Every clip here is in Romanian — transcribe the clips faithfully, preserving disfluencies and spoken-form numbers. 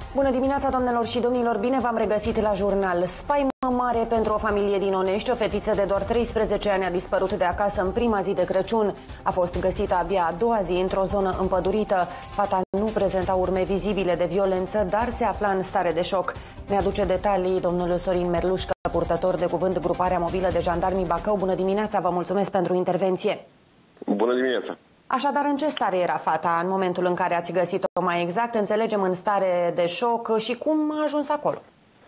Bună dimineața, doamnelor și domnilor! Bine v-am regăsit la jurnal. Spaimă mare pentru o familie din Onești. O fetiță de doar treisprezece ani a dispărut de acasă în prima zi de Crăciun. A fost găsită abia a doua zi într-o zonă împădurită. Fata nu prezenta urme vizibile de violență, dar se afla în stare de șoc. Ne aduce detalii domnul Sorin Merlușcă, purtător de cuvânt Gruparea Mobilă de Jandarmii Bacău. Bună dimineața, vă mulțumesc pentru intervenție. Bună dimineața! Așadar, în ce stare era fata în momentul în care ați găsit-o? Mai exact, înțelegem, în stare de șoc și cum a ajuns acolo?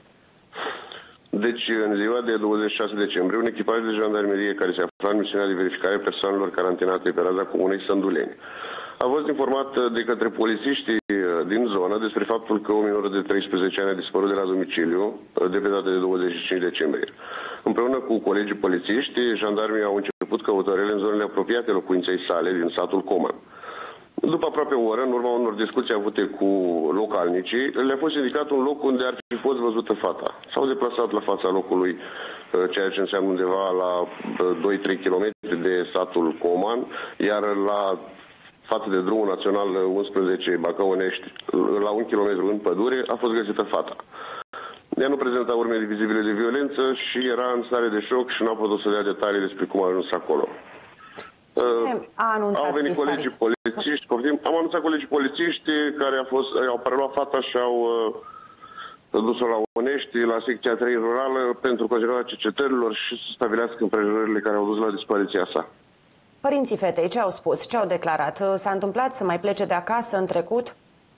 Deci, în ziua de douăzeci și șase decembrie, un echipaj de jandarmerie care se afla în misiunea de verificare a persoanelor carantinate pe raza comunei Sânduleni a fost informat de către polițiștii din zonă despre faptul că o minoră de treisprezece ani a dispărut de la domiciliu de pe data de douăzeci și cinci decembrie. Împreună cu colegii polițiști, jandarmii au început căutările în zonele apropiate locuinței sale din satul Coman. După aproape o oră, în urma unor discuții avute cu localnicii, le-a fost indicat un loc unde ar fi fost văzută fata. S-au deplasat la fața locului, ceea ce înseamnă undeva la doi trei kilometri de satul Coman, iar la față de drumul național unsprezece Bacău-Onești, la un kilometru în pădure, a fost găsită fata. Ea nu prezenta urme vizibile de violență și era în stare de șoc și nu a putut să dea detalii despre cum a ajuns acolo. A anunțat au venit colegii polițiști, am anunțat colegii polițiști care a fost, au preluat fata și au uh, dus-o la Onești, la secția trei rurală, pentru continuarea cercetărilor și să stabilească împrejurările care au dus la dispariția sa. Părinții fetei ce au spus? Ce au declarat? S-a întâmplat să mai plece de acasă în trecut?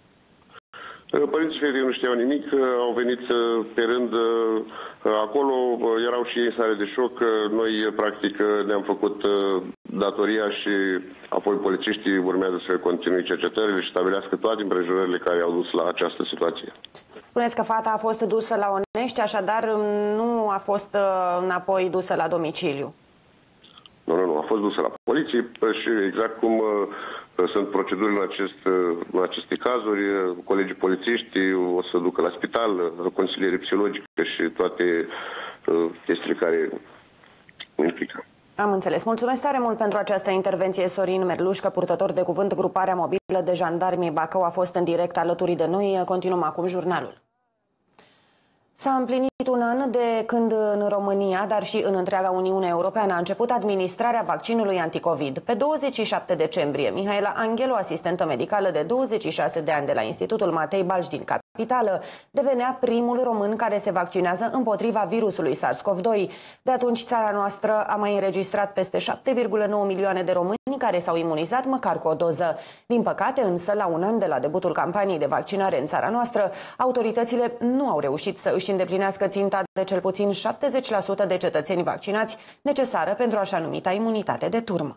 Părinții fetei nu știau nimic, au venit pe rând acolo, erau și ei în stare de șoc. Noi, practic, ne-am făcut datoria și apoi polițiștii urmează să continue cercetările și stabilească toate împrejurările care au dus la această situație. Spuneți că fata a fost dusă la Onești, așadar nu a fost înapoi dusă la domiciliu. Nu, nu, nu, a fost dusă la poliție și exact cum sunt procedurile în, acest, în aceste cazuri, colegii polițiști o să ducă la spital, consiliere psihologică și toate chestiile care implică. Am înțeles. Mulțumesc tare mult pentru această intervenție. Sorin Merlușcă, purtător de cuvânt Gruparea Mobilă de Jandarmii Bacău, a fost în direct alături de noi. Continuăm acum jurnalul. S-a împlinit un an de când în România, dar și în întreaga Uniune Europeană, a început administrarea vaccinului anticovid. Pe douăzeci și șapte decembrie, Mihaela Anghelu, asistentă medicală de douăzeci și șase de ani de la Institutul Matei Balș din capitală, devenea primul român care se vaccinează împotriva virusului SARS-CoV doi. De atunci, țara noastră a mai înregistrat peste șapte virgulă nouă milioane de români care s-au imunizat măcar cu o doză. Din păcate, însă, la un an de la debutul campaniei de vaccinare în țara noastră, autoritățile nu au reușit să își îndeplinească ținta de cel puțin șaptezeci la sută de cetățeni vaccinați, necesară pentru așa numita imunitate de turmă.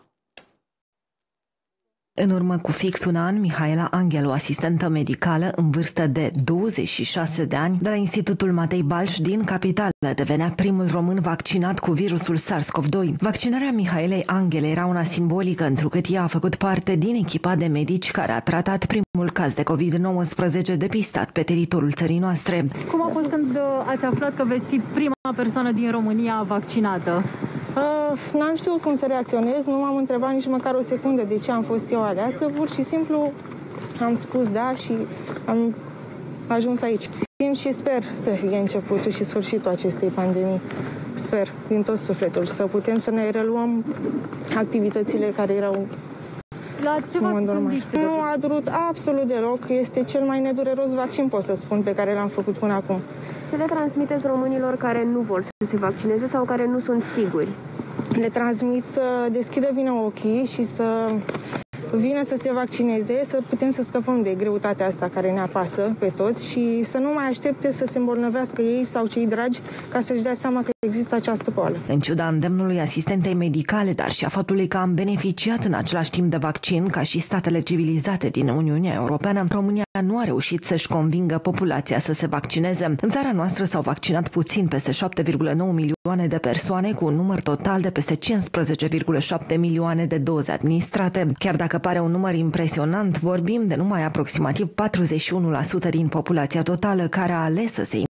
În urmă cu fix un an, Mihaela Anghelu, asistentă medicală în vârstă de douăzeci și șase de ani, de la Institutul Matei Balș din capitală, devenea primul român vaccinat cu virusul SARS-CoV doi. Vaccinarea Mihaelei Anghele era una simbolică, întrucât ea a făcut parte din echipa de medici care a tratat primul caz de covid nouăsprezece depistat pe teritoriul țării noastre. Cum a fost când ați aflat că veți fi prima persoană din România vaccinată? Uh, n-am știut cum să reacționez, nu m-am întrebat nici măcar o secundă de ce am fost eu aleasă, pur și simplu am spus da și am ajuns aici. Simt și sper să fie începutul și sfârșitul acestei pandemii. Sper din tot sufletul să putem să ne reluăm activitățile care erau la ce v-ați gândit? Nu a durut absolut deloc, este cel mai nedureros vaccin, pot să spun, pe care l-am făcut până acum. Ce le transmiteți românilor care nu vor să se vaccineze sau care nu sunt siguri? Le transmit să deschidă bine ochii și să vină să se vaccineze, să putem să scăpăm de greutatea asta care ne apasă pe toți și să nu mai aștepte să se îmbolnăvească ei sau cei dragi ca să-și dea seama că există această boală. În ciuda îndemnului asistentei medicale, dar și a faptului că am beneficiat în același timp de vaccin ca și statele civilizate din Uniunea Europeană, România nu a reușit să-și convingă populația să se vaccineze. În țara noastră s-au vaccinat puțin peste șapte virgulă nouă milioane de persoane, cu un număr total de peste cincisprezece virgulă șapte milioane de doze administrate. Chiar dacă pare un număr impresionant, vorbim de numai aproximativ patruzeci și unu la sută din populația totală care a ales să se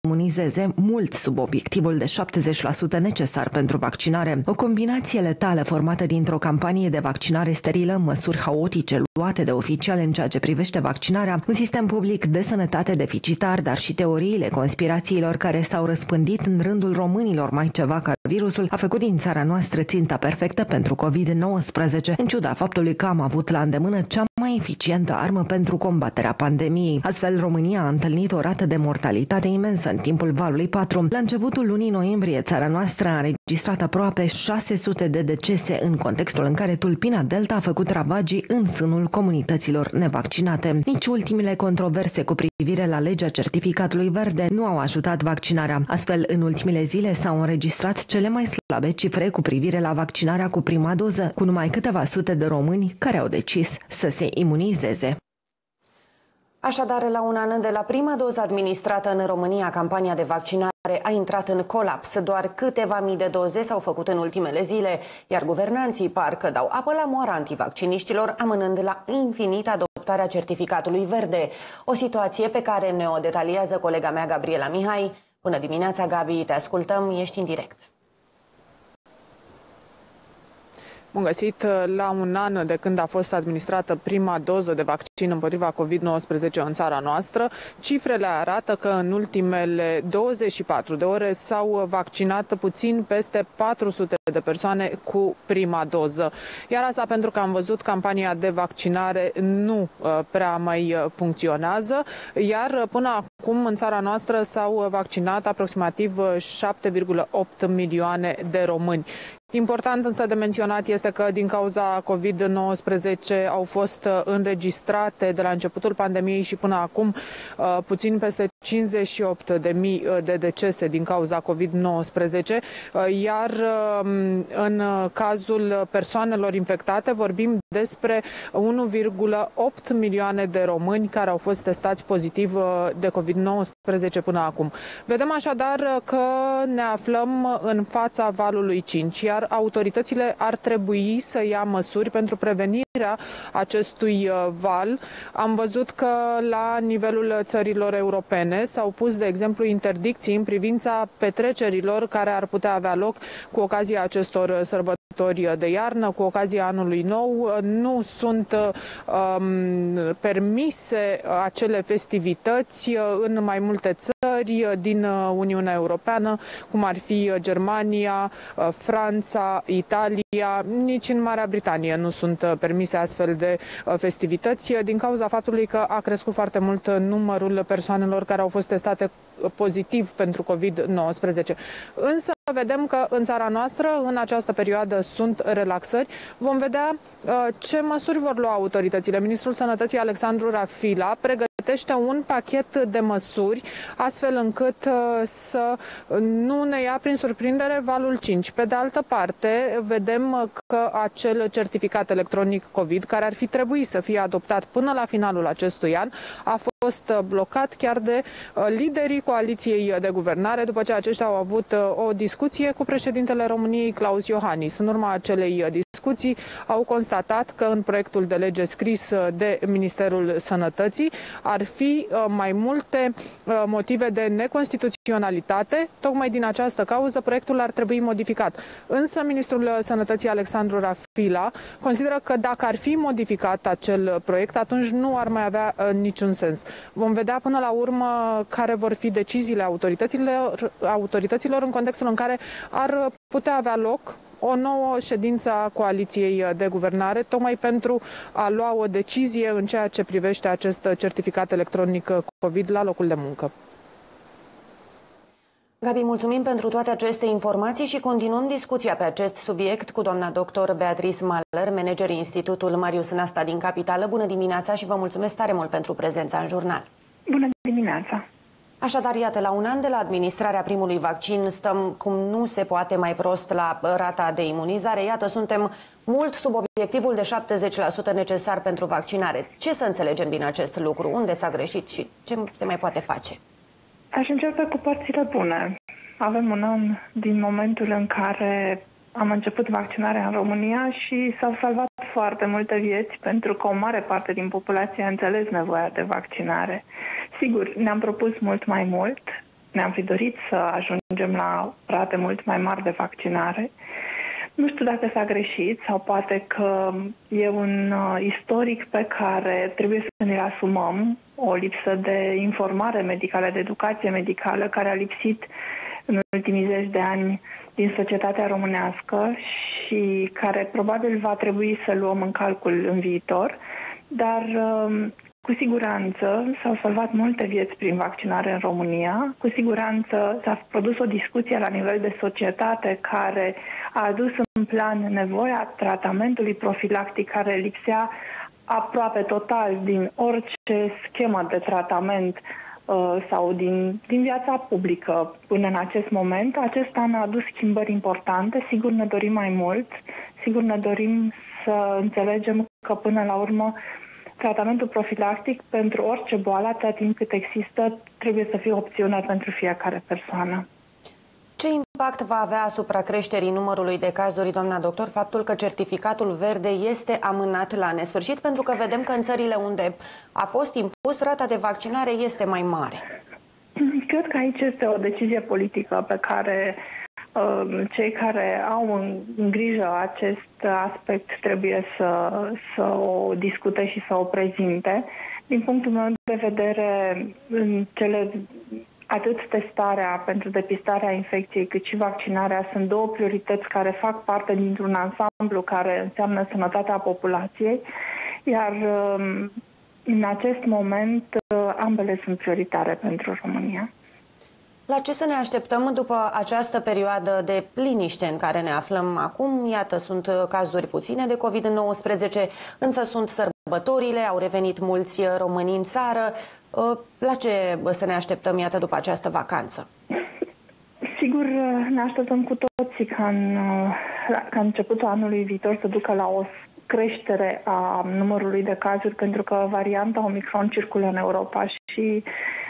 imunizeze, mult sub obiectivul de șaptezeci la sută necesar pentru vaccinare. O combinație letală formată dintr-o campanie de vaccinare sterilă, măsuri haotice luate de oficiali în ceea ce privește vaccinarea, un sistem public de sănătate deficitar, dar și teoriile conspirațiilor care s-au răspândit în rândul românilor mai ceva ca virusul, a făcut din țara noastră ținta perfectă pentru covid nouăsprezece, în ciuda faptului că am avut la îndemână cea mai eficientă armă pentru combaterea pandemiei. Astfel, România a întâlnit o rată de mortalitate imensă în timpul valului patru. La începutul lunii noiembrie, țara noastră a înregistrat aproape șase sute de decese în contextul în care tulpina Delta a făcut ravagii în sânul comunităților nevaccinate. Nici ultimele controverse cu privire la legea certificatului verde nu au ajutat vaccinarea. Astfel, în ultimele zile s-au înregistrat cele mai slabe cifre cu privire la vaccinarea cu prima doză, cu numai câteva sute de români care au decis să se imunizeze. Așadar, la un an de la prima doză administrată în România, campania de vaccinare a intrat în colaps. Doar câteva mii de doze s-au făcut în ultimele zile, iar guvernanții parcă dau apă la moară antivacciniștilor, amânând la infinit adoptarea certificatului verde. O situație pe care ne-o detaliază colega mea Gabriela Mihai. Bună dimineața, Gabi, te ascultăm, ești în direct. Bun găsit! La un an de când a fost administrată prima doză de vaccin împotriva covid nouăsprezece în țara noastră, cifrele arată că în ultimele douăzeci și patru de ore s-au vaccinat puțin peste patru sute de persoane cu prima doză. Iar asta pentru că am văzut campania de vaccinare nu prea mai funcționează, iar până acum în țara noastră s-au vaccinat aproximativ șapte virgulă opt milioane de români. Important însă de menționat este că din cauza covid nouăsprezece au fost înregistrate de la începutul pandemiei și până acum puțin peste cincizeci și opt de mii de decese din cauza covid nouăsprezece, iar în cazul persoanelor infectate vorbim despre unu virgulă opt milioane de români care au fost testați pozitiv de covid nouăsprezece până acum. Vedem așadar că ne aflăm în fața valului cinci, iar autoritățile ar trebui să ia măsuri pentru prevenirea acestui val. Am văzut că la nivelul țărilor europene s-au pus, de exemplu, interdicții în privința petrecerilor care ar putea avea loc cu ocazia acestor sărbători de iarnă, cu ocazia anului nou. Nu sunt um, permise acele festivități în mai multe țări din Uniunea Europeană, cum ar fi Germania, Franța, Italia, nici în Marea Britanie nu sunt permise astfel de festivități din cauza faptului că a crescut foarte mult numărul persoanelor care au fost testate pozitiv pentru covid nouăsprezece. Însă vedem că în țara noastră, în această perioadă, sunt relaxări. Vom vedea uh, ce măsuri vor lua autoritățile. Ministrul Sănătății, Alexandru Rafila, pregătește un pachet de măsuri, astfel încât uh, să nu ne ia prin surprindere valul cinci. Pe de altă parte, vedem că acel certificat electronic COVID, care ar fi trebuit să fie adoptat până la finalul acestui an, a fost blocat chiar de uh, liderii coaliției de guvernare, după ce aceștia au avut uh, o discuție cu președintele României, Claus Iohannis. În urma acelei discuții au constatat că în proiectul de lege scris de Ministerul Sănătății ar fi mai multe motive de neconstituționalitate. Tocmai din această cauză proiectul ar trebui modificat. Însă Ministrul Sănătății, Alexandru Rafila, consideră că dacă ar fi modificat acel proiect, atunci nu ar mai avea niciun sens. Vom vedea până la urmă care vor fi deciziile autorităților, autorităților în contextul în care ar putea avea loc o nouă ședință a coaliției de guvernare, tocmai pentru a lua o decizie în ceea ce privește acest certificat electronic COVID la locul de muncă. Gabi, mulțumim pentru toate aceste informații și continuăm discuția pe acest subiect cu doamna doctor Beatrice Mahler, manager Institutul Marius Nasta din Capitală. Bună dimineața și vă mulțumesc tare mult pentru prezența în jurnal. Bună dimineața! Așadar, iată, la un an de la administrarea primului vaccin stăm cum nu se poate mai prost la rata de imunizare. Iată, suntem mult sub obiectivul de șaptezeci la sută necesar pentru vaccinare. Ce să înțelegem din acest lucru? Unde s-a greșit și ce se mai poate face? Aș începe cu părțile bune. Avem un an din momentul în care am început vaccinarea în România și s-au salvat foarte multe vieți pentru că o mare parte din populație a înțeles nevoia de vaccinare. Sigur, ne-am propus mult mai mult, ne-am fi dorit să ajungem la rate mult mai mari de vaccinare. Nu știu dacă s-a greșit sau poate că e un istoric pe care trebuie să ne-l asumăm, o lipsă de informare medicală, de educație medicală, care a lipsit în ultimii zeci de ani din societatea românească și care probabil va trebui să luăm în calcul în viitor, dar cu siguranță s-au salvat multe vieți prin vaccinare în România, cu siguranță s-a produs o discuție la nivel de societate care a adus în plan nevoia tratamentului profilactic care lipsea aproape total din orice schemă de tratament sau din, din viața publică până în acest moment. Acest an a adus schimbări importante, sigur ne dorim mai mult, sigur ne dorim să înțelegem că până la urmă tratamentul profilactic pentru orice boală, atâta timp cât există, trebuie să fie o opțiune pentru fiecare persoană. Ce impact va avea asupra creșterii numărului de cazuri, doamna doctor, faptul că certificatul verde este amânat la nesfârșit? Pentru că vedem că în țările unde a fost impus, rata de vaccinare este mai mare. Cred că aici este o decizie politică pe care uh, cei care au în, în grijă acest aspect trebuie să, să o discute și să o prezinte. Din punctul meu de vedere, în cele atât testarea pentru depistarea infecției, cât și vaccinarea sunt două priorități care fac parte dintr-un ansamblu care înseamnă sănătatea populației, iar în acest moment ambele sunt prioritare pentru România. La ce să ne așteptăm după această perioadă de liniște în care ne aflăm acum? Iată, sunt cazuri puține de COVID nouăsprezece, însă sunt sărbătorile, au revenit mulți români în țară. La ce să ne așteptăm, iată, după această vacanță? Sigur, ne așteptăm cu toții ca în, ca începutul anului viitor să ducă la o creștere a numărului de cazuri, pentru că varianta Omicron circulă în Europa și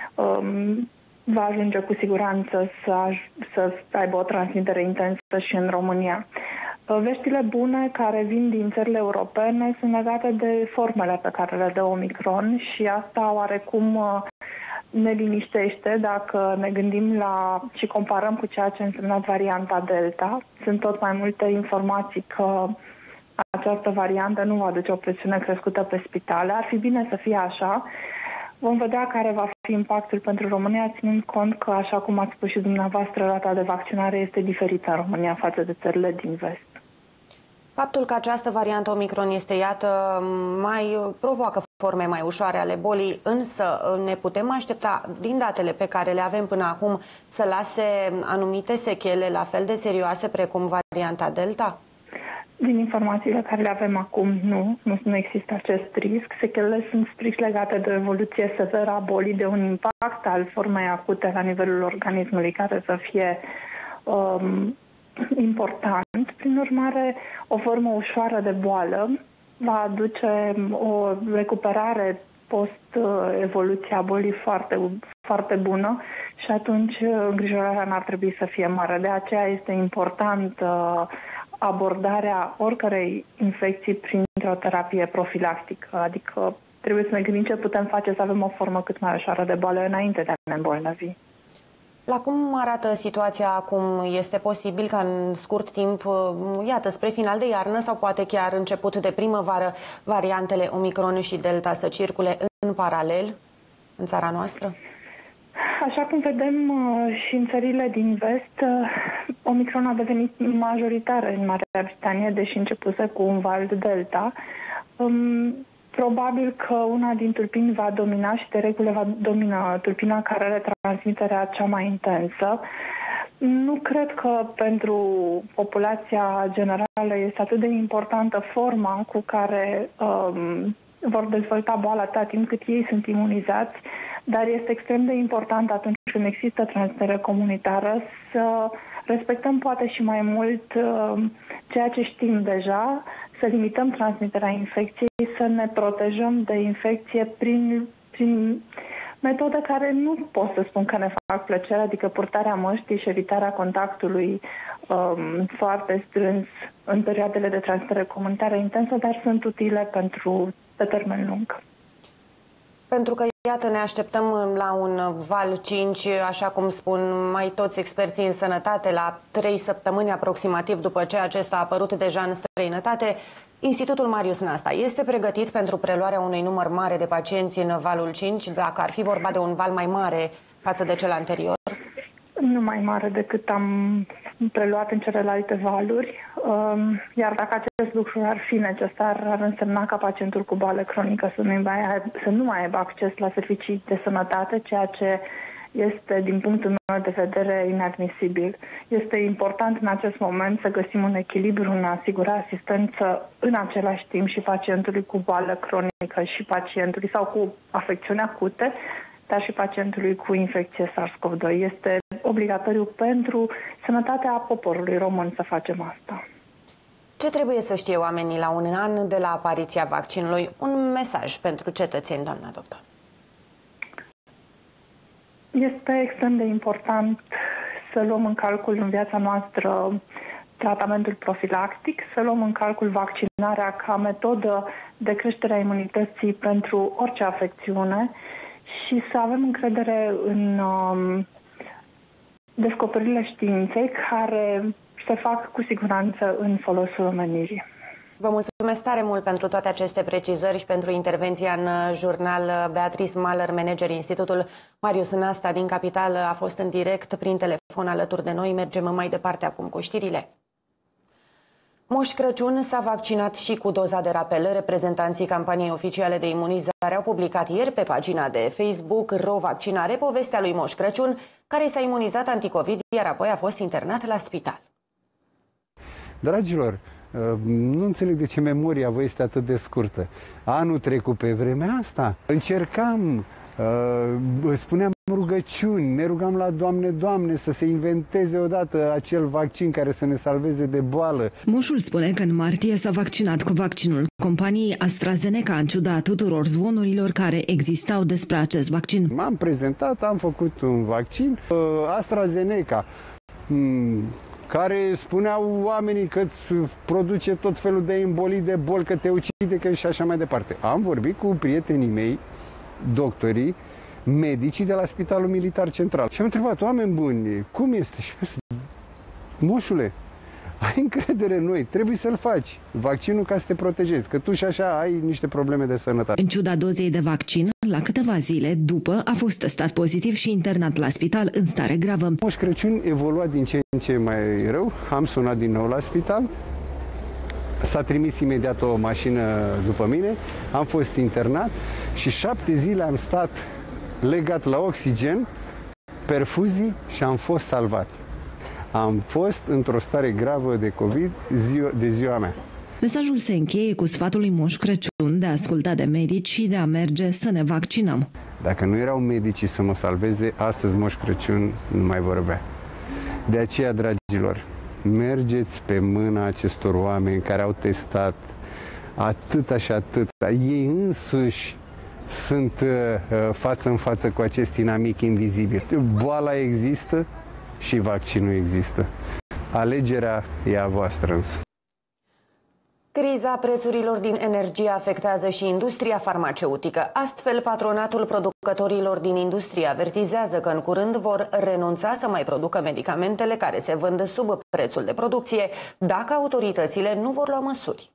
um, va ajunge cu siguranță să, să aibă o transmitere intensă și în România. Veștile bune care vin din țările europene sunt legate de formele pe care le dă Omicron și asta oarecum ne liniștește dacă ne gândim la și comparăm cu ceea ce însemna varianta Delta. Sunt tot mai multe informații că această variantă nu va aduce o presiune crescută pe spitale. Ar fi bine să fie așa. Vom vedea care va fi impactul pentru România, ținând cont că, așa cum ați spus și dumneavoastră, rata de vaccinare este diferită în România față de țările din vest. Faptul că această variantă Omicron este, iată, mai provoacă forme mai ușoare ale bolii, însă ne putem aștepta, din datele pe care le avem până acum, să lase anumite sechele la fel de serioase precum varianta Delta? Din informațiile care le avem acum, nu, nu, nu există acest risc. Sechelele sunt strict legate de o evoluție severă a bolii, de un impact al formei acute la nivelul organismului care să fie um, important. Prin urmare, o formă ușoară de boală va aduce o recuperare post-evoluția bolii foarte, foarte bună și atunci îngrijorarea n-ar trebui să fie mare. De aceea este important uh, abordarea oricărei infecții printr-o terapie profilactică, adică trebuie să ne gândim ce putem face să avem o formă cât mai ușoară de boală înainte de a ne îmbolnăvi. La cum arată situația acum? Este posibil ca în scurt timp, iată, spre final de iarnă sau poate chiar început de primăvară, variantele Omicron și Delta să circule în paralel în țara noastră? Așa cum vedem și în țările din vest, Omicron a devenit majoritar în Marea Britanie, deși începuse cu un val de Delta. Probabil că una din tulpini va domina și de regulă va domina tulpina care are transmiterea cea mai intensă. Nu cred că pentru populația generală este atât de importantă forma cu care um, vor dezvolta boala atâta timp cât ei sunt imunizați, dar este extrem de important atunci când există transmitere comunitară să respectăm poate și mai mult uh, ceea ce știm deja, să limităm transmiterea infecției, să ne protejăm de infecție prin, prin metode care nu pot să spun că ne fac plăcere, adică purtarea măștii și evitarea contactului um, foarte strâns în perioadele de transmitere comunitară intensă, dar sunt utile pentru pe termen lung. Pentru că, Iată, ne așteptăm la un val cinci, așa cum spun mai toți experții în sănătate, la trei săptămâni aproximativ după ce acesta a apărut deja în străinătate. Institutul Marius Nasta este pregătit pentru preluarea unui număr mare de pacienți în valul cinci, dacă ar fi vorba de un val mai mare față de cel anterior? Nu mai mare decât am preluat în celelalte valuri, iar dacă acest lucru ar fi necesar, ar însemna ca pacientul cu boală cronică să nu mai, să nu mai aibă acces la servicii de sănătate, ceea ce este, din punctul meu de vedere, inadmisibil. Este important în acest moment să găsim un echilibru în a asigura asistență în același timp și pacientului cu boală cronică și pacientului sau cu afecțiuni acute, dar și pacientului cu infecție SARS-CoV doi. Este obligatoriu pentru sănătatea poporului român să facem asta. Ce trebuie să știe oamenii la un an de la apariția vaccinului? Un mesaj pentru cetățeni, doamna doctor. Este extrem de important să luăm în calcul în viața noastră tratamentul profilactic, să luăm în calcul vaccinarea ca metodă de creștere a imunității pentru orice afecțiune și să avem încredere în um, descoperirile științei care se fac cu siguranță în folosul omenirii. Vă mulțumesc tare mult pentru toate aceste precizări și pentru intervenția în jurnal. Beatrice Mahler, manager Institutul Marius Nasta din Capitală, a fost în direct prin telefon alături de noi. Mergem mai departe acum cu știrile. Moș Crăciun s-a vaccinat și cu doza de rapel. Reprezentanții campaniei oficiale de imunizare au publicat ieri pe pagina de Facebook Ro-Vaccinare povestea lui Moș Crăciun, care s-a imunizat anticovid, iar apoi a fost internat la spital. Dragilor, nu înțeleg de ce memoria vă este atât de scurtă. Anul trecut, pe vremea asta, încercam, spuneam rugăciuni, ne rugam la Doamne, Doamne, să se inventeze odată acel vaccin care să ne salveze de boală. Moșul spune că în martie s-a vaccinat cu vaccinul companiei AstraZeneca, în ciuda tuturor zvonurilor care existau despre acest vaccin. M-am prezentat, am făcut un vaccin, AstraZeneca, care spuneau oamenii că îți produce tot felul de embolii, de boli, că te ucide, că și așa mai departe. Am vorbit cu prietenii mei, doctorii, medicii de la Spitalul Militar Central. Și am întrebat, oameni buni, cum este? Și moșule, ai încredere în noi, trebuie să-l faci. Vaccinul ca să te protejezi, că tu și așa ai niște probleme de sănătate. În ciuda dozei de vaccin, la câteva zile după a fost testat pozitiv și internat la spital în stare gravă. Moș Crăciun evolua din ce în ce mai rău, am sunat din nou la spital, s-a trimis imediat o mașină după mine, am fost internat și șapte zile am stat legat la oxigen, perfuzii și am fost salvat. Am fost într-o stare gravă de COVID ziua, de ziua mea. Mesajul se încheie cu sfatul lui Moș Crăciun de a asculta de medici și de a merge să ne vaccinăm. Dacă nu erau medicii să mă salveze, astăzi Moș Crăciun nu mai vorbea. De aceea, dragilor, mergeți pe mâna acestor oameni care au testat atâta și atâta. Ei însuși sunt uh, față în față cu acest inamic invizibil. Boala există și vaccinul există. Alegerea e a voastră însă. Criza prețurilor din energie afectează și industria farmaceutică. Astfel, patronatul producătorilor din industrie avertizează că în curând vor renunța să mai producă medicamentele care se vând sub prețul de producție, dacă autoritățile nu vor lua măsuri.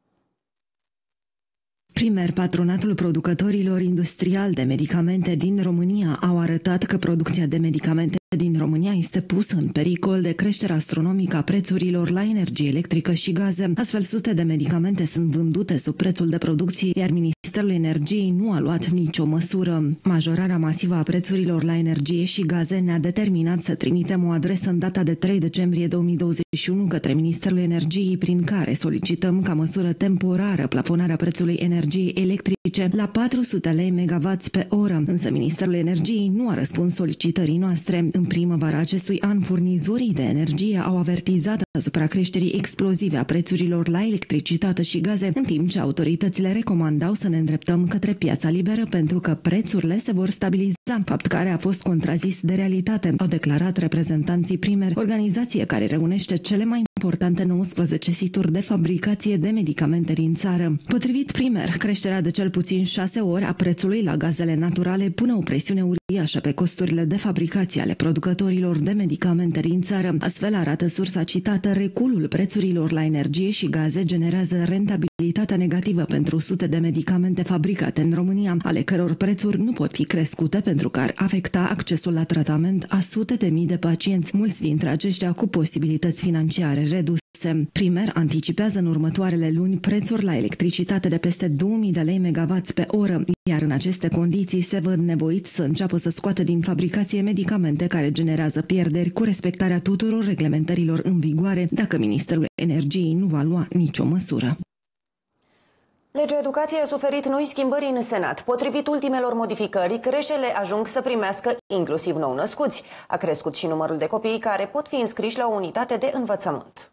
Primer, patronatul producătorilor industriali de medicamente din România au arătat că producția de medicamente din România este pusă în pericol de creșterea astronomică a prețurilor la energie electrică și gaze. Astfel, sute de medicamente sunt vândute sub prețul de producție, iar Ministerul Energiei nu a luat nicio măsură. Majorarea masivă a prețurilor la energie și gaze ne-a determinat să trimitem o adresă în data de trei decembrie două mii douăzeci și unu către Ministerul Energiei, prin care solicităm ca măsură temporară plafonarea prețului energiei electrice la patru sute lei megawatts pe oră. Însă Ministerul Energiei nu a răspuns solicitării noastre. În primăvara acestui an, furnizorii de energie au avertizat asupra creșterii explozive a prețurilor la electricitate și gaze, în timp ce autoritățile recomandau să ne îndreptăm către piața liberă pentru că prețurile se vor stabiliza, fapt care a fost contrazis de realitate, au declarat reprezentanții Primer, organizație care reunește cele mai importante nouăsprezece situri de fabricație de medicamente din țară. Potrivit Primer, creșterea de cel puțin șase ori a prețului la gazele naturale pune o presiune uriașă pe costurile de fabricație ale producătorilor de medicamente din țară. Astfel, arată sursa citată, reculul prețurilor la energie și gaze generează rentabilitatea negativă pentru sute de medicamente fabricate în România, ale căror prețuri nu pot fi crescute pentru că ar afecta accesul la tratament a sute de mii de pacienți, mulți dintre aceștia cu posibilități financiare reduse. Primer anticipează în următoarele luni prețuri la electricitate de peste două mii de lei megawatt pe oră, iar în aceste condiții se văd nevoiți să înceapă să scoată din fabricație medicamente care generează pierderi cu respectarea tuturor reglementărilor în vigoare, dacă Ministerul Energiei nu va lua nicio măsură. Legea Educației a suferit noi schimbări în Senat. Potrivit ultimelor modificări, creșele ajung să primească inclusiv nou-născuți. A crescut și numărul de copii care pot fi înscriși la o unitate de învățământ.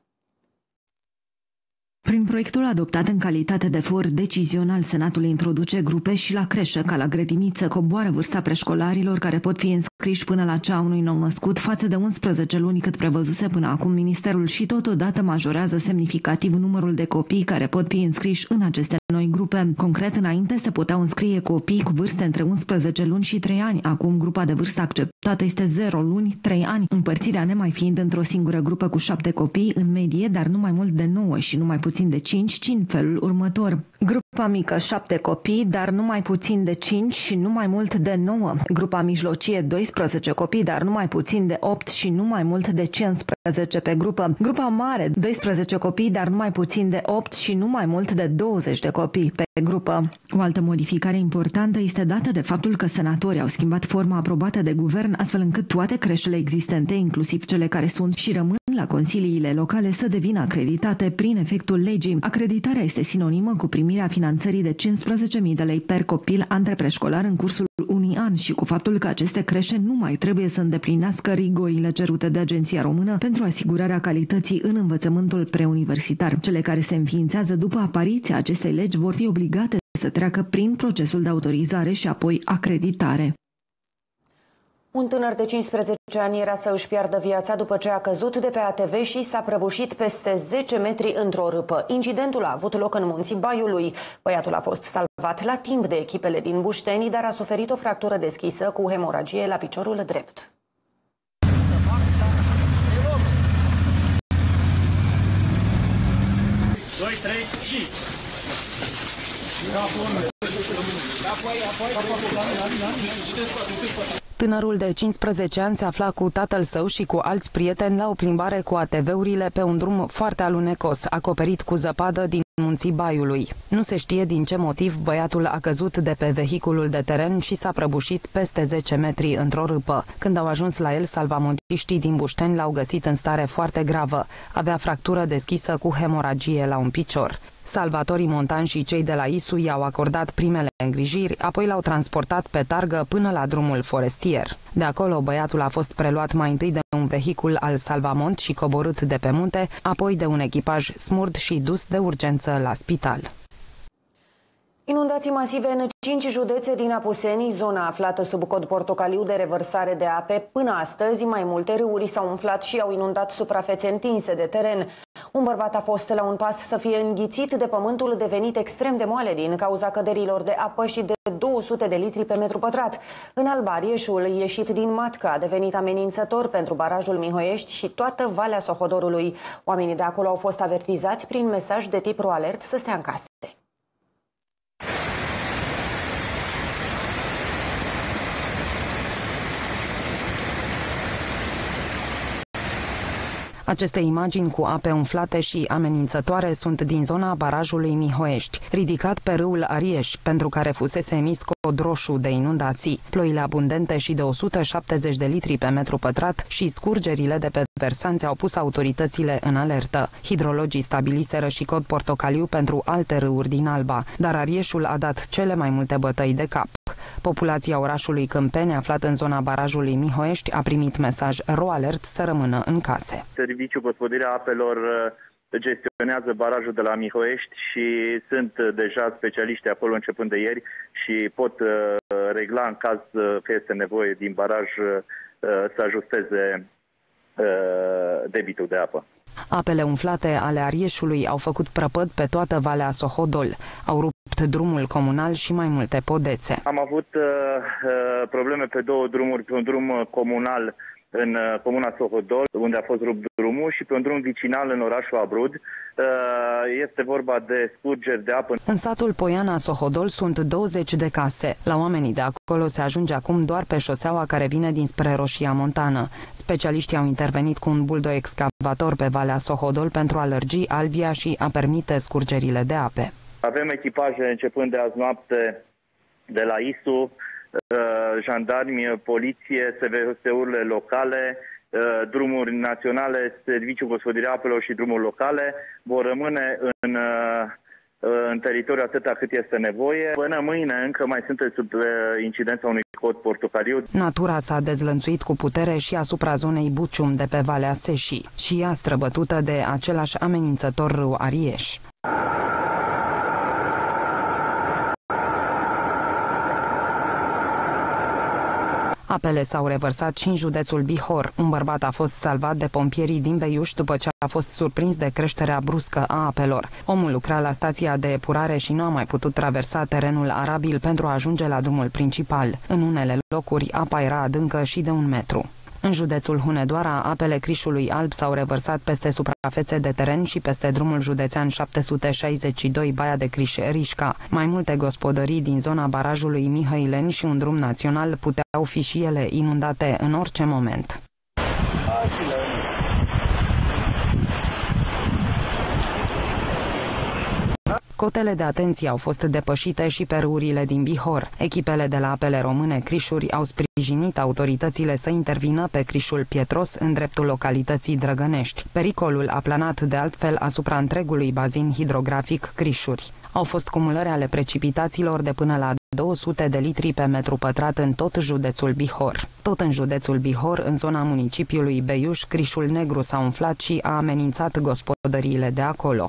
Prin proiectul adoptat în calitate de for decizional, Senatul introduce grupe și la creșă ca la grădiniță, coboară vârsta preșcolarilor care pot fi înscriși până la cea a unui nou născut față de unsprezece luni cât prevăzuse până acum Ministerul și totodată majorează semnificativ numărul de copii care pot fi înscriși în aceste noi grupe. Concret, înainte se puteau înscrie copii cu vârste între unsprezece luni și trei ani. Acum grupa de vârstă acceptată este zero luni, trei ani, împărțirea nemai fiind într-o singură grupă cu șapte copii în medie, dar nu mai mult de nouă și nu mai puțin de cinci, ci în felul următor. Grupa mică șapte copii, dar nu mai puțin de cinci și nu mai mult de nouă. Grupa mijlocie doisprezece copii, dar nu mai puțin de opt și nu mai mult de cincisprezece pe grupă. Grupa mare doisprezece copii, dar nu mai puțin de opt și nu mai mult de douăzeci de copii pe grupă. O altă modificare importantă este dată de faptul că senatorii au schimbat forma aprobată de guvern, astfel încât toate creșele existente, inclusiv cele care sunt și rămân la consiliile locale, să devină acreditate prin efectul legii. Acreditarea este sinonimă cu primirea finanțării de cincisprezece mii de lei per copil între preșcolar în cursul unui an și cu faptul că aceste creșe nu mai trebuie să îndeplinească rigorile cerute de Agenția Română pentru asigurarea calității în învățământul preuniversitar. Cele care se înființează după apariția acestei legi vor fi obligate să treacă prin procesul de autorizare și apoi acreditare. Un tânăr de cincisprezece ani era să își piardă viața după ce a căzut de pe A T V și s-a prăbușit peste zece metri într-o râpă. Incidentul a avut loc în Munții Baiului. Băiatul a fost salvat la timp de echipele din Bușteni, dar a suferit o fractură deschisă cu hemoragie la piciorul drept. doi, trei și... Tânărul de cincisprezece ani se afla cu tatăl său și cu alți prieteni la o plimbare cu A T V-urile pe un drum foarte alunecos, acoperit cu zăpadă din Munții Baiului. Nu se știe din ce motiv băiatul a căzut de pe vehiculul de teren și s-a prăbușit peste zece metri într-o râpă. Când au ajuns la el, salvamontiștii din Bușteni l-au găsit în stare foarte gravă. Avea fractură deschisă cu hemoragie la un picior. Salvatorii montani și cei de la I S U i-au acordat primele îngrijiri, apoi l-au transportat pe targă până la drumul forestier. De acolo, băiatul a fost preluat mai întâi de un vehicul al Salvamont și coborât de pe munte, apoi de un echipaj smurd și dus de urgență la spital. Inundații masive în cinci județe din Apuseni, zona aflată sub cod portocaliu de revărsare de ape. Până astăzi, mai multe râuri s-au umflat și au inundat suprafețe întinse de teren. Un bărbat a fost la un pas să fie înghițit de pământul devenit extrem de moale din cauza căderilor de apă și de două sute de litri pe metru pătrat. În Alba, Arieșul, ieșit din matcă, a devenit amenințător pentru barajul Mihoiești și toată Valea Sohodorului. Oamenii de acolo au fost avertizați prin mesaj de tip RoAlert să stea în case. Aceste imagini cu ape umflate și amenințătoare sunt din zona barajului Mihoiești, ridicat pe râul Arieș, pentru care fusese emis cod roșu de inundații. Ploile abundente și de o sută șaptezeci de litri pe metru pătrat și scurgerile de pe versanți au pus autoritățile în alertă. Hidrologii stabiliseră și cod portocaliu pentru alte râuri din Alba, dar Arieșul a dat cele mai multe bătăi de cap. Populația orașului Câmpeni, aflat în zona barajului Mihoiești, a primit mesaj RoAlert să rămână în case. Serviciul Gospodărirea Apelor gestionează barajul de la Mihoiești și sunt deja specialiști acolo începând de ieri și pot regla în caz că este nevoie din baraj să ajusteze debitul de apă. Apele umflate ale Arieșului au făcut prăpăd pe toată Valea Sohodol. Au rupt drumul comunal și mai multe podețe. Am avut uh, probleme pe două drumuri, pe un drum comunal în comuna Sohodol, unde a fost rupt drumul, și pe un drum vicinal în orașul Abrud. Este vorba de scurgeri de apă. În satul Poiana Sohodol sunt douăzeci de case. La oamenii de acolo se ajunge acum doar pe șoseaua care vine dinspre Roșia Montană. Specialiștii au intervenit cu un buldo-excavator pe Valea Sohodol pentru a lărgi albia și a permite scurgerile de ape. Avem echipaje începând de azi noapte de la I S U, jandarmi, poliție, S V S-urile locale, drumuri naționale, Serviciul Gospodăriei Apelor și drumuri locale vor rămâne în, în teritoriu atâta cât este nevoie. Până mâine încă mai sunteți sub incidența unui cod portocaliu. Natura s-a dezlănțuit cu putere și asupra zonei Bucium de pe Valea Seșii, și ea străbătută de același amenințător râu Arieș. Apele s-au revărsat și în județul Bihor. Un bărbat a fost salvat de pompierii din Beiuș după ce a fost surprins de creșterea bruscă a apelor. Omul lucra la stația de epurare și nu a mai putut traversa terenul arabil pentru a ajunge la drumul principal. În unele locuri apa era adâncă și de un metru. În județul Hunedoara, apele Crișului Alb s-au revărsat peste suprafețe de teren și peste drumul județean șapte sute șaizeci și doi Baia de Criș-Rișca. Mai multe gospodării din zona barajului Mihăileni și un drum național puteau fi și ele inundate în orice moment. Cotele de atenție au fost depășite și pe râurile din Bihor. Echipele de la Apele Române Crișuri au sprijinit autoritățile să intervină pe Crișul Pietros în dreptul localității Drăgănești. Pericolul a planat de altfel asupra întregului bazin hidrografic Crișuri. Au fost cumulări ale precipitațiilor de până la două sute de litri pe metru pătrat în tot județul Bihor. Tot în județul Bihor, în zona municipiului Beiuș, Crișul Negru s-a umflat și a amenințat gospodăriile de acolo.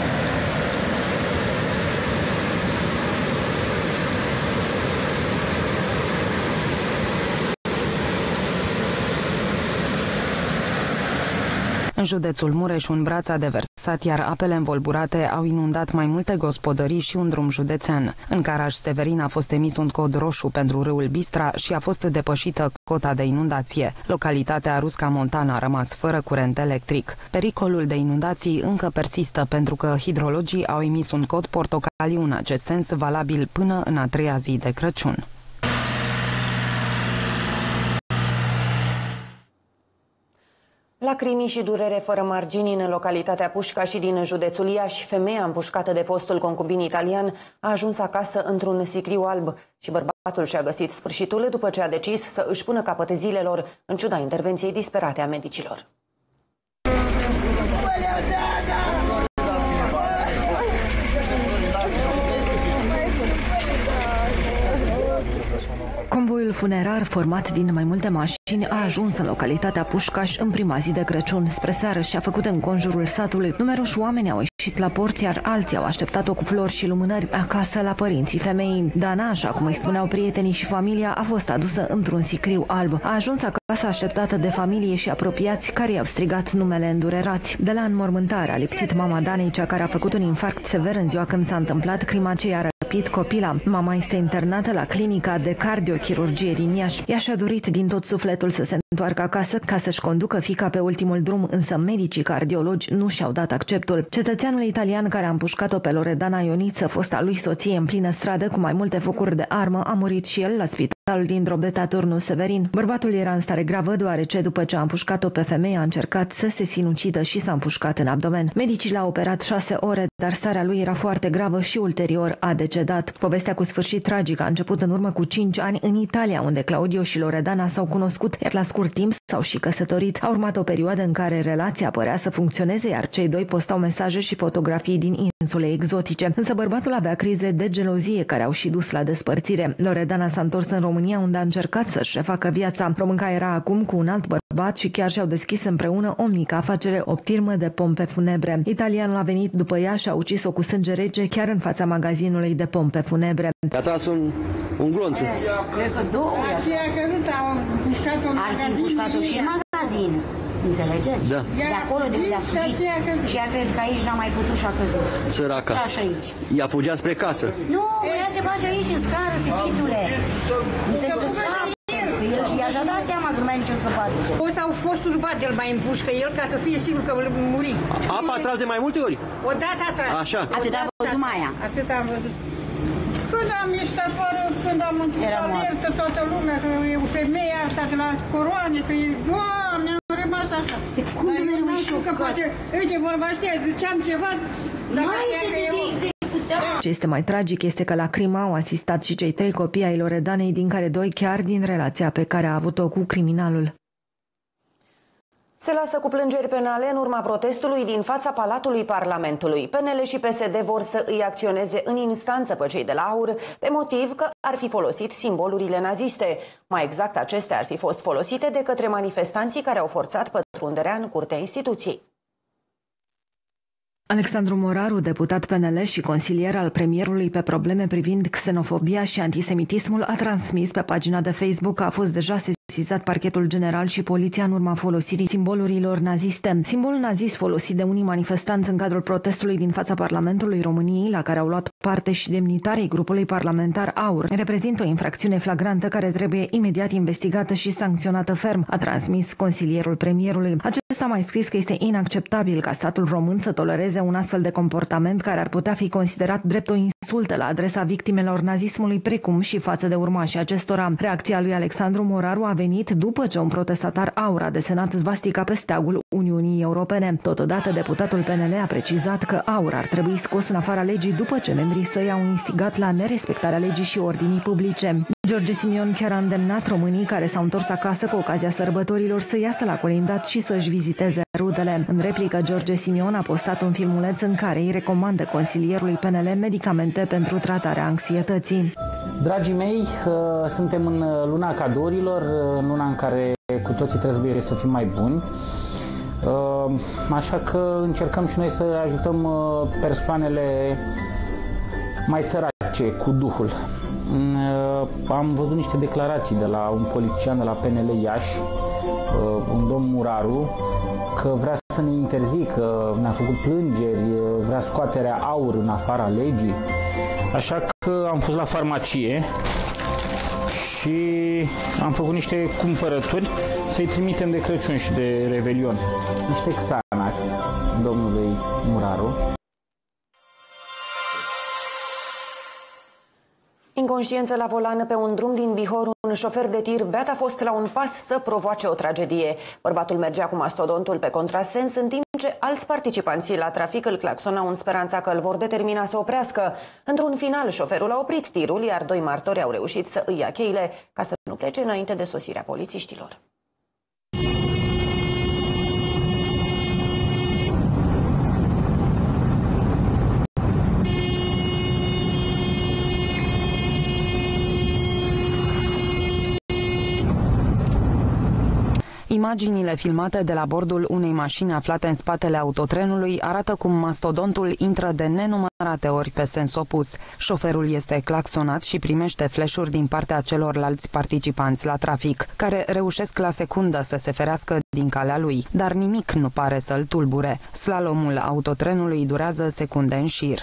În județul Mureș, un braț a deversat, iar apele învolburate au inundat mai multe gospodării și un drum județean. În Caraș-Severin a fost emis un cod roșu pentru râul Bistra și a fost depășită cota de inundație. Localitatea Rusca Montana a rămas fără curent electric. Pericolul de inundații încă persistă pentru că hidrologii au emis un cod portocaliu în acest sens, valabil până în a treia zi de Crăciun. Lacrimi și durere fără margini în localitatea Pușca și din județul Iași. Femeia împușcată de fostul concubin italian a ajuns acasă într-un sicriu alb și bărbatul și-a găsit sfârșitul după ce a decis să își pună capăt zilelor, în ciuda intervenției disperate a medicilor. Convoiul funerar, format din mai multe mașini, a ajuns în localitatea Pușcaș în prima zi de Crăciun. Spre seară și-a făcut înconjurul satului. Numeroși oameni au ieșit la porți, iar alții au așteptat-o cu flori și lumânări acasă la părinții femeii. Dana, așa cum îi spuneau prietenii și familia, a fost adusă într-un sicriu alb. A ajuns acasă așteptată de familie și apropiați, care i-au strigat numele îndurerați. De la înmormântare a lipsit mama Danei, cea care a făcut un infarct sever în ziua când s-a întâmplat crima ce i-a răpit copila. Mama este internată la clinica de cardiochirurgie din Iași. Ea și-a dorit din tot sufletul să se întoarcă acasă ca să-și conducă fiica pe ultimul drum, însă medicii cardiologi nu și-au dat acceptul. Cetățeanul italian care a împușcat-o pe Loredana Ioniță, fosta lui soție în plină stradă cu mai multe focuri de armă, a murit și el la spitalul din Drobeta Turnu Severin. Bărbatul era în stare gravă deoarece după ce a împușcat-o pe femeie a încercat să se sinucidă și s-a împușcat în abdomen. Medicii l-au operat șase ore, dar starea lui era foarte gravă și ulterior a decedat. Povestea cu sfârșit tragic a început în urmă cu cinci ani în Italia, unde Claudio și Loredana s-au cunoscut, iar la scurt timp s-au și căsătorit. A urmat o perioadă în care relația părea să funcționeze, iar cei doi postau mesaje și fotografii din insule exotice. Însă bărbatul avea crize de gelozie care au și dus la despărțire. Loredana s-a întors în România, unde a încercat să-și refacă viața. Românca era acum cu un alt bărbat și chiar și-au deschis împreună o mică afacere, o firmă de pompe funebre. Italianul a venit după ea și a ucis-o cu sânge rece chiar în fața magazinului de pompe funebre. A tras un, un glonț. Cred că două. Aceea că nu te-au împușcat-o în magazin. Ați împușcat-o și în magazin. Înțelegeți? Da. De acolo de unde a fugit. Și ea cred că aici n-a mai putut și a căzut. Săraca. Așa aici. Ea fugea spre casă. Nu, ea se face aici în scară, sebitule. Înțeleg să scapă. El i-a dat seama că nu mai e nicio scăpare. O să au fost urbat el mai împușcă el ca să fie sigur că îl muri. Apa a tras de mai multe ori? O dată a tras. Așa. Atât a văzut Maia. Atât am văzut. Când am ieșit afară, când am întâlnit alertă toată lumea, că e o femeie asta de la coroane, că e... Doamne, am rămas așa. De cum de mereu e șocat? Uite, vorba știa, ziceam ceva, dacă știa că e o... Ce este mai tragic este că la crimă au asistat și cei trei copii ai Loredanei, din care doi chiar din relația pe care a avut-o cu criminalul. Se lasă cu plângeri penale în urma protestului din fața Palatului Parlamentului. P N L și P S D vor să îi acționeze în instanță pe cei de la AUR pe motiv că ar fi folosit simbolurile naziste. Mai exact, acestea ar fi fost folosite de către manifestanții care au forțat pătrunderea în curtea instituției. Alexandru Moraru, deputat P N L și consilier al premierului pe probleme privind xenofobia și antisemitismul, a transmis pe pagina de Facebook că a fost deja sesizat parchetul general și poliția în urma folosirii simbolurilor naziste. Simbolul nazist folosit de unii manifestanți în cadrul protestului din fața Parlamentului României, la care au luat parte și demnitarii grupului parlamentar AUR, reprezintă o infracțiune flagrantă care trebuie imediat investigată și sancționată ferm, a transmis consilierul premierului. Acesta a mai scris că este inacceptabil ca statul român să tolereze un astfel de comportament care ar putea fi considerat drept o insultă la adresa victimelor nazismului, precum și față de urmașii acestora. Reacția lui Alexandru Moraru a venit după ce un protestatar AUR a desenat svastica pe steagul Uniunii Europene. Totodată, deputatul P N L a precizat că AUR ar trebui scos în afara legii după ce membrii săi au instigat la nerespectarea legii și ordinii publice. George Simion chiar a îndemnat românii care s-au întors acasă cu ocazia sărbătorilor să iasă la colindat și să-și viziteze rudele. În replică, George Simion a postat un filmuleț în care îi recomandă consilierului P N L medicamente pentru tratarea anxietății. Dragii mei, suntem în luna cadourilor, în luna în care cu toții trebuie să fim mai buni. Așa că încercăm și noi să ajutăm persoanele mai sărace cu Duhul. Am văzut niște declarații de la un politician de la P N L Iași, un domn Muraru, că vrea să ne interzică, ne-a făcut plângeri, vrea scoaterea AUR în afara legii. Așa că am fost la farmacie și am făcut niște cumpărături să-i trimitem de Crăciun și de Revelion. Niște Xanax domnului Muraru. Inconștiență la volan pe un drum din Bihor, un șofer de tir beat a fost la un pas să provoace o tragedie. Bărbatul mergea cu mastodontul pe contrasens, în timp ce alți participanți la trafic îl claxonau în speranța că îl vor determina să oprească. Într-un final, șoferul a oprit tirul, iar doi martori au reușit să îi ia cheile ca să nu plece înainte de sosirea polițiștilor. Imaginile filmate de la bordul unei mașini aflate în spatele autotrenului arată cum mastodontul intră de nenumărate ori pe sens opus. Șoferul este claxonat și primește flash-uri din partea celorlalți participanți la trafic, care reușesc la secundă să se ferească din calea lui, dar nimic nu pare să-l tulbure. Slalomul autotrenului durează secunde în șir.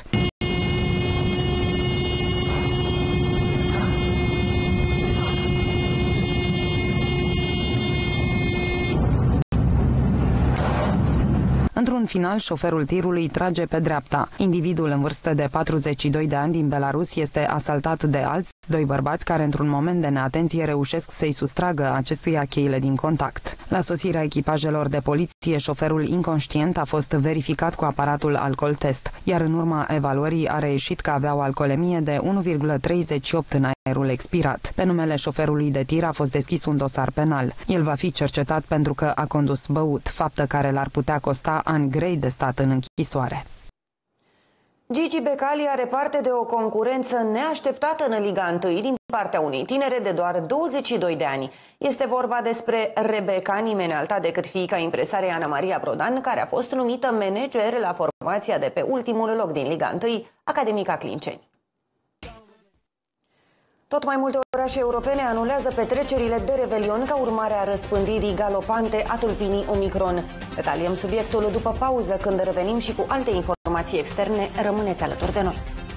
Într-un final, șoferul tirului trage pe dreapta. Individul în vârstă de patruzeci și doi de ani din Belarus este asaltat de alți doi bărbați care, într-un moment de neatenție, reușesc să-i sustragă acestuia cheile din contact. La sosirea echipajelor de poliție, șoferul inconștient a fost verificat cu aparatul alcool test, iar în urma evaluării a reieșit că avea o alcoolemie de unu virgulă treizeci și opt în aerul expirat. Pe numele șoferului de tir a fost deschis un dosar penal. El va fi cercetat pentru că a condus băut, faptă care l-ar putea costa ani grei de stat în închisoare. Gigi Becali are parte de o concurență neașteptată în Liga unu din partea unei tinere de doar douăzeci și doi de ani. Este vorba despre Rebecca, nimeni alta decât fiica impresarei Ana Maria Prodan, care a fost numită manager la formația de pe ultimul loc din Liga unu, Academica Clinceni. Tot mai multe orașe europene anulează petrecerile de Revelion ca urmare a răspândirii galopante a tulpinii Omicron. Detaliem subiectul după pauză, când revenim și cu alte informații externe. Rămâneți alături de noi.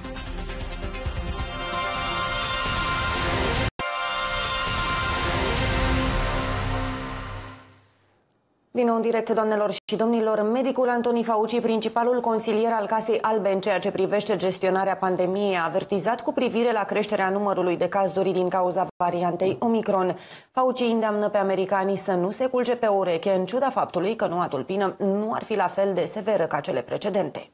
Din nou în direct, doamnelor și domnilor, medicul Anthony Fauci, principalul consilier al Casei Albe în ceea ce privește gestionarea pandemiei, a avertizat cu privire la creșterea numărului de cazuri din cauza variantei Omicron. Fauci îndeamnă pe americanii să nu se culce pe ureche, în ciuda faptului că noua tulpină nu ar fi la fel de severă ca cele precedente.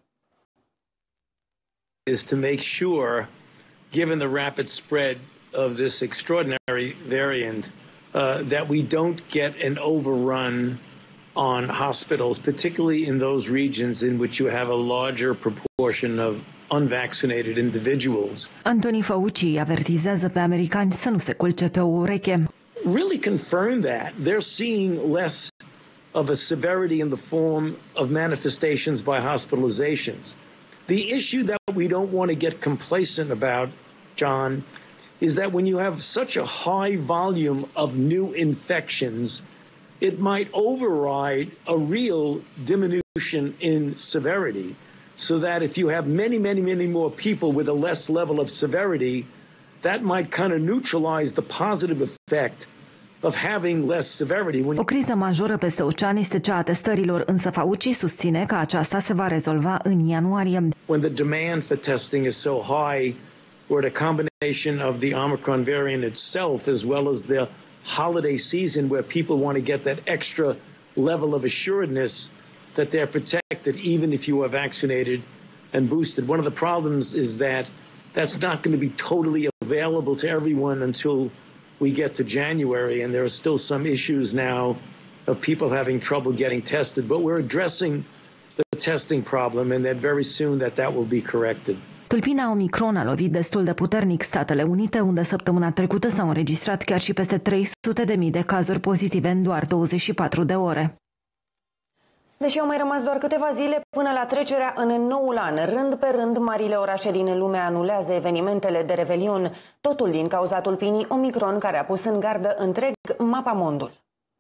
Is to make sure, given the rapid spread of this extraordinary variant, uh, that we don't get an overrun on hospitals, particularly in those regions in which you have a larger proportion of unvaccinated individuals. Anthony Fauci avertizează pe americani să nu se culce pe o ureche. Really confirm that. They're seeing less of a severity in the form of manifestations by hospitalizations. The issue that we don't want to get complacent about, John, is that when you have such a high volume of new infections, it might override a real diminution in severity, so that if you have many, many, many more people with a less level of severity, that might kind of neutralize the positive effect of having less severity. O criză majoră peste ocean este cea a testărilor, însă Fauci susține că aceasta se va rezolva în ianuarie. When the demand for testing is so high, or the combination of the Omicron variant itself, as well as the holiday season where people want to get that extra level of assuredness that they're protected even if you are vaccinated and boosted. One of the problems is that that's not going to be totally available to everyone until we get to January, and there are still some issues now of people having trouble getting tested, but we're addressing the testing problem, and that very soon that that will be corrected. Tulpina Omicron a lovit destul de puternic Statele Unite, unde săptămâna trecută s-au înregistrat chiar și peste trei sute de mii de cazuri pozitive în doar douăzeci și patru de ore. Deși au mai rămas doar câteva zile până la trecerea în noul an, rând pe rând, marile orașe din lume anulează evenimentele de Revelion, totul din cauza tulpinii Omicron, care a pus în gardă întreg mapamondul.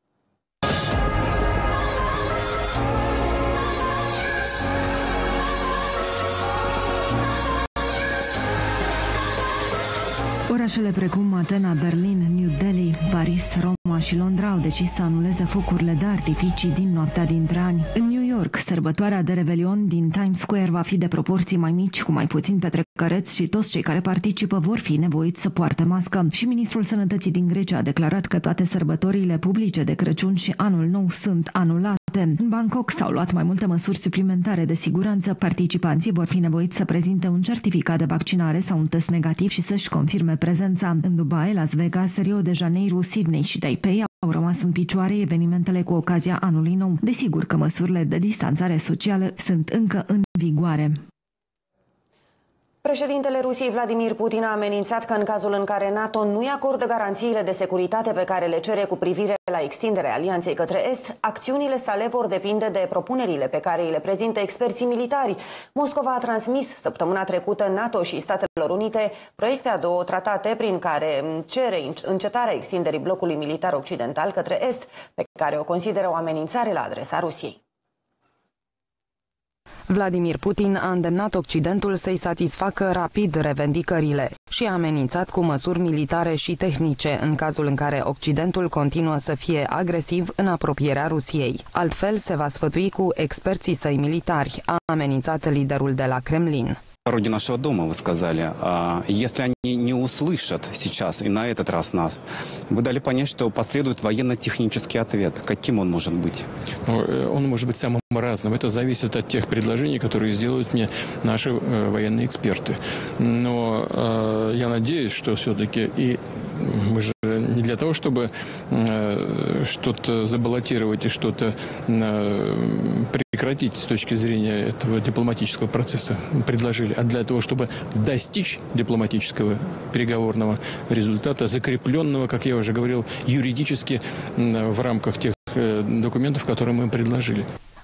Orașele precum Atena, Berlin, New Delhi, Paris, Roma și Londra au decis să anuleze focurile de artificii din noaptea dintre ani. În New York, sărbătoarea de Revelion din Times Square va fi de proporții mai mici, cu mai puțin petrecăreți, și toți cei care participă vor fi nevoiți să poarte mască. Și ministrul Sănătății din Grecia a declarat că toate sărbătorile publice de Crăciun și Anul Nou sunt anulate. În Bangkok s-au luat mai multe măsuri suplimentare de siguranță. Participanții vor fi nevoiți să prezinte un certificat de vaccinare sau un test negativ și să-și confirme prezența. În Dubai, Las Vegas, Rio de Janeiro, Sydney și Taipei au rămas în picioare evenimentele cu ocazia Anului Nou. Desigur că măsurile de distanțare socială sunt încă în vigoare. Președintele Rusiei Vladimir Putin a amenințat că în cazul în care NATO nu-i acordă garanțiile de securitate pe care le cere cu privire la extinderea alianței către Est, acțiunile sale vor depinde de propunerile pe care îi le prezintă experții militari. Moscova a transmis săptămâna trecută NATO și Statelor Unite proiecte a două tratate prin care cere încetarea extinderii blocului militar occidental către Est, pe care o consideră o amenințare la adresa Rusiei. Vladimir Putin a îndemnat Occidentul să-i satisfacă rapid revendicările și a amenințat cu măsuri militare și tehnice în cazul în care Occidentul continuă să fie agresiv în apropierea Rusiei. Altfel se va sfătui cu experții săi militari, a amenințat liderul de la Kremlin. Дороги нашего дома, вы сказали. Если они не услышат сейчас и на этот раз нас, вы дали понять, что последует военно-технический ответ. Каким он может быть? Он может быть самым разным. Это зависит от тех предложений, которые сделают мне наши военные эксперты. Но я надеюсь, что все-таки и мы же не для того, чтобы что-то забаллотировать и что-то прекратить с точки зрения этого дипломатического процесса предложили, а для того, чтобы достичь дипломатического переговорного результата, закрепленного, как я уже говорил, юридически в рамках тех документов, которые мы им предложили.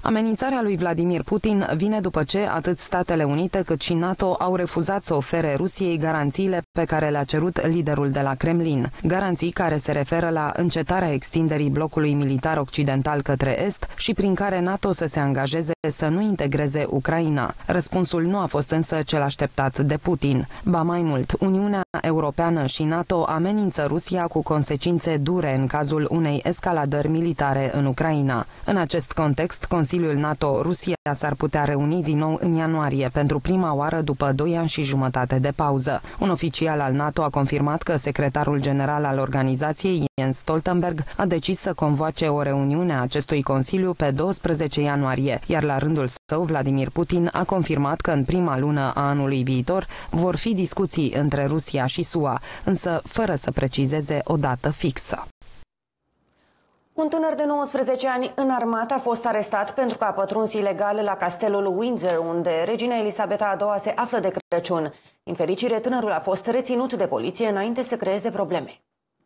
Amenințarea lui Vladimir Putin vine după ce atât Statele Unite cât și NATO au refuzat să ofere Rusiei garanțiile pe care le-a cerut liderul de la Kremlin. Garanții care se referă la încetarea extinderii blocului militar occidental către est și prin care NATO să se angajeze să nu integreze Ucraina. Răspunsul nu a fost însă cel așteptat de Putin. Ba mai mult, Uniunea Europeană și NATO amenință Rusia cu consecințe dure în cazul unei escaladări militare în Ucraina. În acest context, Consiliul NATO-Rusia s-ar putea reuni din nou în ianuarie, pentru prima oară după doi ani și jumătate de pauză. Un oficial al NATO a confirmat că secretarul general al organizației, Jens Stoltenberg, a decis să convoace o reuniune a acestui Consiliu pe douăsprezece ianuarie, iar la rândul său, Vladimir Putin a confirmat că în prima lună a anului viitor vor fi discuții între Rusia și S U A, însă fără să precizeze o dată fixă. Un tânăr de nouăsprezece ani înarmat a fost arestat pentru că a pătruns ilegal la castelul Windsor, unde regina Elisabeta a doua se află de Crăciun. Din fericire, tânărul a fost reținut de poliție înainte să creeze probleme.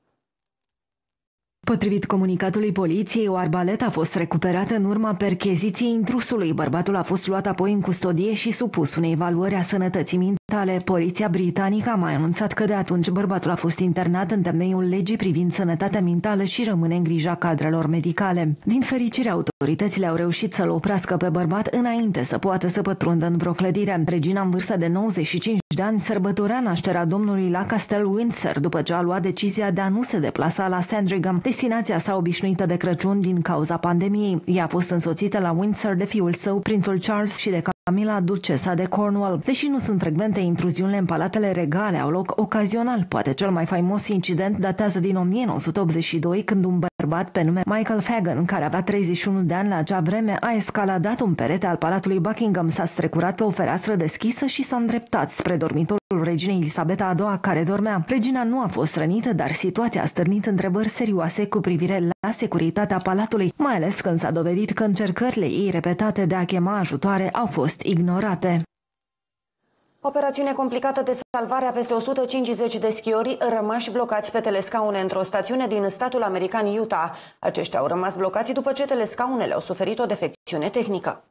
Potrivit comunicatului poliției, o arbaletă a fost recuperată în urma percheziției intrusului. Bărbatul a fost luat apoi în custodie și supus unei evaluări a sănătății mentale. Poliția britanică a mai anunțat că de atunci bărbatul a fost internat în temeiul legii privind sănătatea mentală și rămâne în grija cadrelor medicale. Din fericire, autoritățile au reușit să-l oprească pe bărbat înainte să poată să pătrundă în vreo clădire. Regina, în vârstă de nouăzeci și cinci de ani, sărbătorea nașterea domnului la castelul Windsor după ce a luat decizia de a nu se deplasa la Sandringham, destinația sa obișnuită de Crăciun din cauza pandemiei. Ea a fost însoțită la Windsor de fiul său, prințul Charles, și de Camila, ducesa de Cornwall. Deși nu sunt frecvente intruziunile în palatele regale, au loc ocazional. Poate cel mai faimos incident datează din o mie nouă sute optzeci și doi, când un bărbat pe nume Michael Fagan, care avea treizeci și unu de ani la acea vreme, a escaladat un perete al palatului Buckingham, s-a strecurat pe o fereastră deschisă și s-a îndreptat spre dormitorul reginei Elisabeta a doua, care dormea. Regina nu a fost rănită, dar situația a stârnit întrebări serioase cu privire la securitatea palatului, mai ales când s-a dovedit că încercările ei repetate de a chema ajutoare au fost ignorate. Operațiune complicată de salvare a peste o sută cincizeci de schiori rămași blocați pe telescaune într-o stațiune din statul american Utah. Aceștia au rămas blocați după ce telescaunele au suferit o defecțiune tehnică.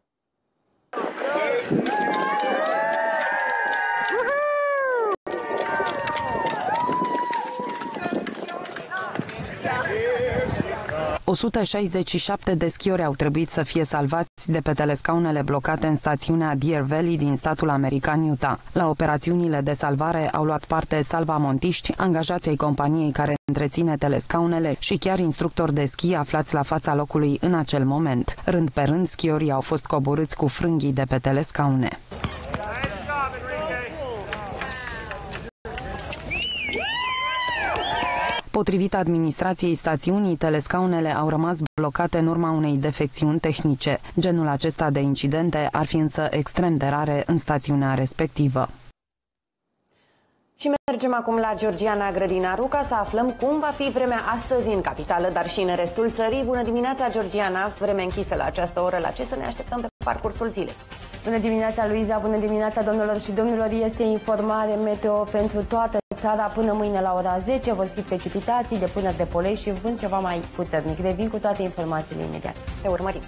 o sută șaizeci și șapte de schiori au trebuit să fie salvați de pe telescaunele blocate în stațiunea Deer Valley din statul american Utah. La operațiunile de salvare au luat parte salvamontiști, angajații companiei care întreține telescaunele și chiar instructori de schi aflați la fața locului în acel moment. Rând pe rând, schiorii au fost coborâți cu frânghii de pe telescaune. Potrivit administrației stațiunii, telescaunele au rămas blocate în urma unei defecțiuni tehnice. Genul acesta de incidente ar fi însă extrem de rare în stațiunea respectivă. Și mergem acum la Georgiana Grădinaru ca să aflăm cum va fi vremea astăzi în capitală, dar și în restul țării. Bună dimineața, Georgiana! Vreme închisă la această oră. La ce să ne așteptăm pe parcursul zilei? Bună dimineața, Luiza! Bună dimineața, domnilor și domnilor! Este informare meteo pentru toată țara până mâine la ora zece. Vor fi precipitații, depuneri de polei și vânt ceva mai puternic. Revin cu toate informațiile imediat. Te urmărim!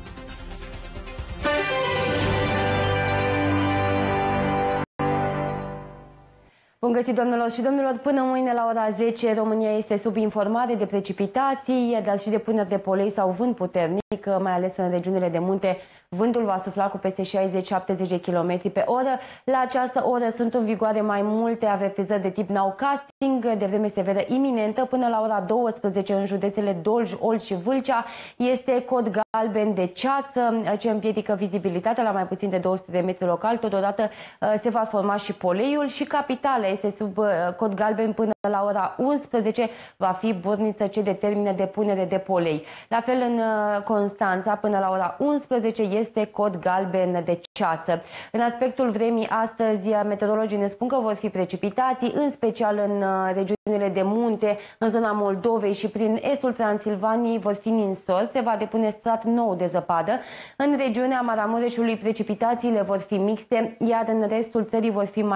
Bun găsit, domnilor și domnilor! Până mâine la ora zece, România este sub informare de precipitații, dar și de puneri de polei sau vânt puternic, mai ales în regiunile de munte. Vântul va sufla cu peste șaizeci șaptezeci de kilometri pe oră. La această oră sunt în vigoare mai multe avertizări de tip nowcasting, de vreme severă iminentă. Până la ora douăsprezece, în județele Dolj, Olt și Vâlcea, este cod galben de ceață, ce împiedică vizibilitatea la mai puțin de două sute de metri local. Totodată se va forma și poleiul și capitala este sub cod galben până la ora unsprezece. Va fi Burniță ce determină depunere de polei. La fel în Constanța, până la ora unsprezece, este cod galben de ceață. În aspectul vremii astăzi, meteorologii ne spun că vor fi precipitații, în special în regiunile de munte, în zona Moldovei și prin estul Transilvaniei vor fi ninsori, se va depune strat nou de zăpadă. În regiunea Maramureșului precipitațiile vor fi mixte, iar în restul țării vor fi mai ales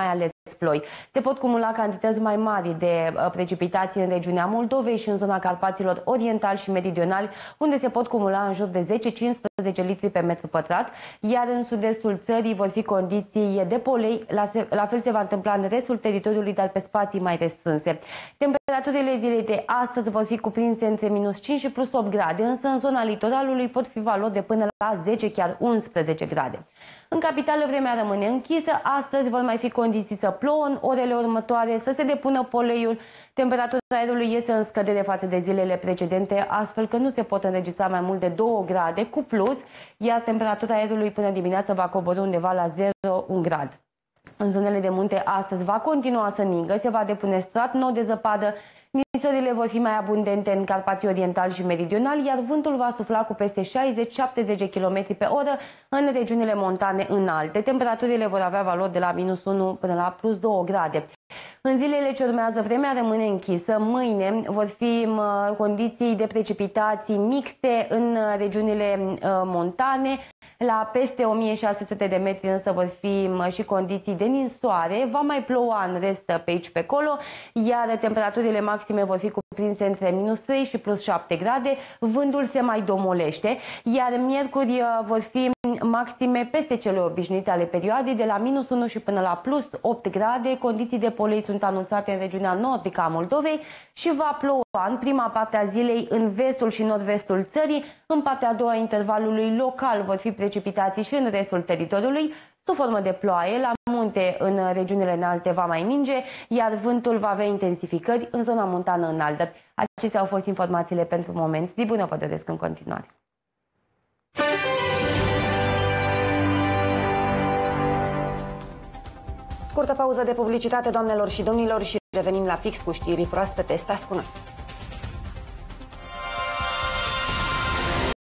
ploi. Se pot cumula cantități mai mari de precipitații în regiunea Moldovei și în zona Carpaților Orientali și Meridionali, unde se pot cumula în jur de zece cincisprezece litri pe metru pătrat, iar în sud-estul țării vor fi condiții de polei. La, se, la fel se va întâmpla în restul teritoriului, dar pe spații mai restrânse. Temperaturile zilei de astăzi vor fi cuprinse între minus cinci și plus opt grade, însă în zona litoralului pot fi valori de până la zece, chiar unsprezece grade. În capitală vremea rămâne închisă, astăzi vor mai fi condiții să plouă în orele următoare, să se depună poleiul, temperatura aerului este în scădere față de zilele precedente, astfel că nu se pot înregistra mai mult de două grade cu plus, iar temperatura aerului până dimineață va coborî undeva la zero unu grad. În zonele de munte astăzi va continua să ningă, se va depune strat nou de zăpadă, ninsorile vor fi mai abundente în Carpații Orientali și Meridionali, iar vântul va sufla cu peste șaizeci șaptezeci kilometri pe oră în regiunile montane înalte. Temperaturile vor avea valori de la minus unu până la plus două grade. În zilele ce urmează, vremea rămâne închisă. Mâine vor fi condiții de precipitații mixte în regiunile montane. La peste o mie șase sute de metri însă vor fi și condiții de ninsoare. Va mai ploua în rest pe aici pe acolo, iar temperaturile maxime vor fi cuprinse între minus trei și plus șapte grade. Vântul se mai domolește, iar miercuri vor fi maxime peste cele obișnuite ale perioadei, de la minus unu și până la plus opt grade. Condiții de polei sunt anunțate în regiunea nordică a Moldovei și va ploua în prima parte a zilei în vestul și nord-vestul țării. În partea a doua a intervalului local vor fi precipitații și în restul teritoriului, sub formă de ploaie. La munte, în regiunile înalte, va mai ninge, iar vântul va avea intensificări în zona montană înaltă. Acestea au fost informațiile pentru moment. Zi bună vă doresc în continuare! Scurtă pauză de publicitate, doamnelor și domnilor, și revenim la fix cu știri proaspete. Stați cu noi!